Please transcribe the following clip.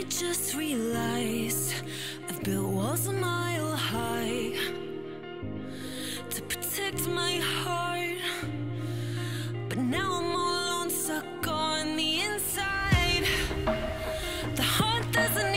just realized I've built walls a mile high to protect my heart, but now I'm all alone, stuck on the inside. The heart doesn't